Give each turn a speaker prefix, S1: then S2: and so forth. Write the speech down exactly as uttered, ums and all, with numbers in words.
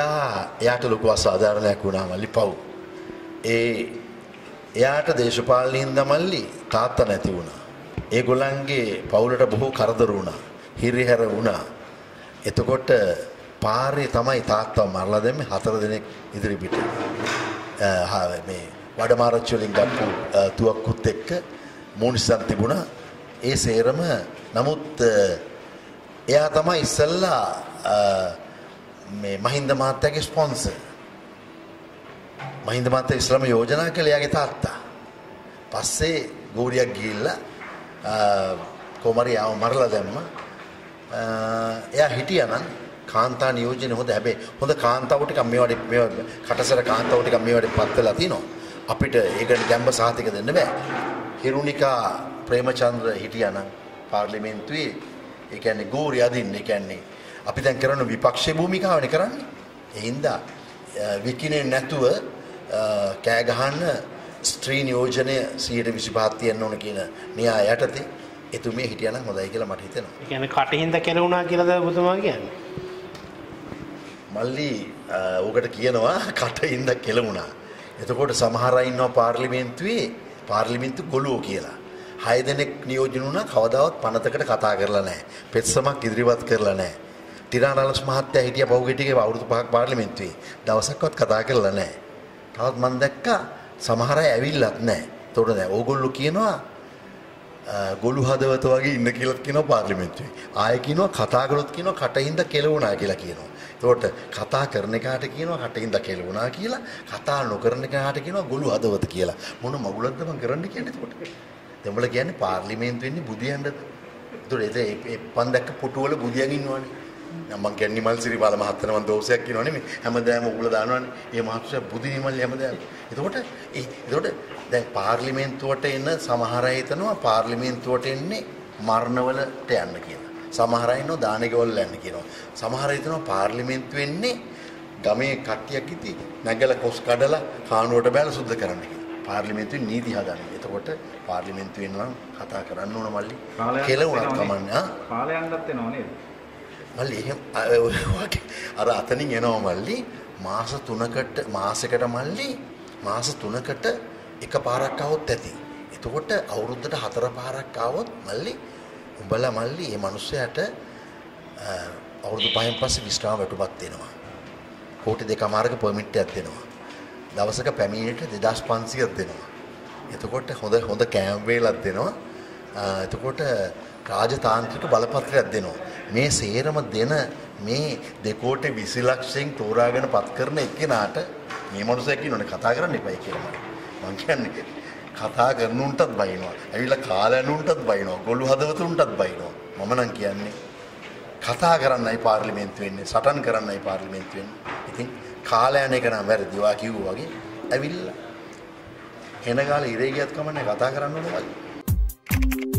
S1: එයා එයාට ලොකු අසාධාරණයක් වුණා මල්ලි පව්. ඒ එයාට දේශපාලනින්ද මල්ලි තාත්තා නැති වුණා. ඒගොල්ලන්ගේ පවුලට බොහෝ කරදර වුණා. හිරිහැර වුණා. එතකොට පාරේ තමයි තාත්තා මරලා දැම්මේ හතර දිනක් ඉදිරි පිට. මේ වඩමාරච්චි වලින් ගත්තු තුවක්කුත් එක්ක මොනිසන් තිබුණා. ඒ සේරම නමුත් එයා තමයි ඉස්සල්ලා මේ මහින්ද මහත්තයාගේ ස්පොන්සර්. මහින්ද මහත්තයා ඉස්ලාම යෝජනා කළේ එයාගේ තාත්තා. පස්සේ ගෝරියක් ගිහිල්ලා කොමරි ආව මරලා දැම්මා. එයා හිටියානම් කාන්තා නියෝජනේ හොඳ හැබැයි හොඳ කාන්තාව ටිකක් මේවට මේ කටසර කාන්තාව ටිකක් මේවට පත් වෙලා තිනවා. අපිට ඒකට ගැඹ සාතික දෙන්න බෑ. හිරුනිකා ප්‍රේමචන්ද්‍ර හිටියානම් පාර්ලිමේන්තුවේ ඒ කියන්නේ ගෝරි අදින්න ඒ කියන්නේ අපි දැන් කරන විපක්ෂයේ භූමිකාවනේ කරන්නේ. ඒ හින්දා විකිනේ නැතුව කෑ ගහන්න ස්ත්‍රී නියෝජනය සියයට විසිපහක් තියන්න ඕන කියන න්‍යාය යටතේ එතුමිය හිටියානම් හොඳයි කියලා මට හිතෙනවා. ඒ කියන්නේ කටින්ද කෙලුණා කියලාද ඔබතුමා කියන්නේ? මල්ලි උකට කියනවා කටින්ද කෙලුණා. එතකොට සමහර අය ඉන්නවා පාර්ලිමේන්තුවේ පාර්ලිමේන්තු ගොළුෝ කියලා. හය දෙනෙක් නියෝජන වුණා කවදාවත් පනතකට කතා කරලා නැහැ. පෙත්සමක් ඉදිරිපත් කරලා නැහැ. ටිරානලස් මහත්තයා හිටියා පහුගිටිගේ අවුරුදු පහක් පාර්ලිමේන්තුවේ. දවසක්වත් කතා කරලා නැහැ. තවත් මම දැක්කා සමහර අය ඇවිල්ලත් නැහැ. ඒතකොට දැන් ඕගොල්ලෝ කියනවා ගොළු හදවත වගේ ඉන්න කියලා කියනවා පාර්ලිමේන්තුවේ. ආයෙ කියනවා කතා කරොත් කියනවා කටින්ද කෙලවුණා කියලා කියනවා. ඒතකොට කතා කරන එකාට කියනවා කටින්ද කෙලවුණා කියලා, කතා නොකරන එකාට කියනවා ගොළු හදවත කියලා. මොන මගුලක්ද මම කරන්න කියන්නේ එතකොට? දැන් උඹලා කියන්නේ පාර්ලිමේන්තුවේ ඉන්නේ බුදියන්ද? ඒතකොට ඒ පන් දැක්ක පුටු වල බුදියන් ඉන්නවනේ. මම කියන්නේ නිමල් සිරිපාල මහත්තයා මම දෝෂයක් කියනවා නෙමෙයි. හැමදාම උගලා දානවනේ. මේ මහත්තයා බුදි නිමල් හැමදාම. එතකොට ඒ එතකොට දැන් පාර්ලිමේන්තුවට එන සමහර අය හිතනවා පාර්ලිමේන්තුවට එන්නේ මරණවලට යන්න කියලා. සමහර අය ඉන්නවා දානගෙවල් යන්න කියනවා. සමහර අය හිතනවා පාර්ලිමේන්තුවෙ එන්නේ ගමේ කට්ටියක් ඉති නැගලා කොස් කඩලා කානුවට බැලලා සුද්ධ කරන්න කියලා. පාර්ලිමේන්තුවේ නීති හදන්න. එතකොට පාර්ලිමේන්තුවෙන් නම් කතා කරන්න ඕන මල්ලි. කෙලුණත් කමන්නේ. ආ කාලය යන්නත් වෙනව නේද? මල්ලි එහෙම අර අතනින් එනවා මල්ලි මාස තුනකට මාසෙකට මල්ලි මාස තුනකට එක පාරක් આવොත් ඇති. එතකොට අවුරුද්දට හතර පාරක් આવොත් මල්ලි උඹලා මල්ලි මේ මිනිස්සයාට අවුරුදු පහෙන් පස්සේ විශ්‍රාම වැටුපක් දෙනවා. කෝටි දෙකමාරක පර්මිට් එකක් දෙනවා. දවසක පැමිණිල්ලට දෙදාස් පන්සියයක් දෙනවා. එතකොට හොඳ හොඳ කෑම වේලක් දෙනවා. එතකොට රාජතාන්ත්‍රික බලපත්‍රයක් දෙනවා. මේ සේරම දෙන මේ දෙකෝටි විසි ලක්ෂයෙන් තෝරාගෙන පත් කරන එක්කෙනාට මේ මනුස්සයා කියනෝනේ කතා කරන්න එපයි කියලා. මං කියන්නේ කතා කරනුන්ටත් බයිනවා. ඇවිල්ලා කාලයනුන්ටත් බයිනවා. ගොළු හදවතුන්ටත් බයිනවා. මම නම් කියන්නේ කතා කරන්නයි පාර්ලිමේන්තුවේ ඉන්නේ. සටන් කරන්නයි පාර්ලිමේන්තුවේ ඉන්නේ. ඉතින් කාලයන එක නම් වැරදි. වා කිව්වා වගේ ඇවිල්ලා එන ගාලා ඉරේ ගියත් කමන්නේ කතා කරන්න ඕනේ වගේ.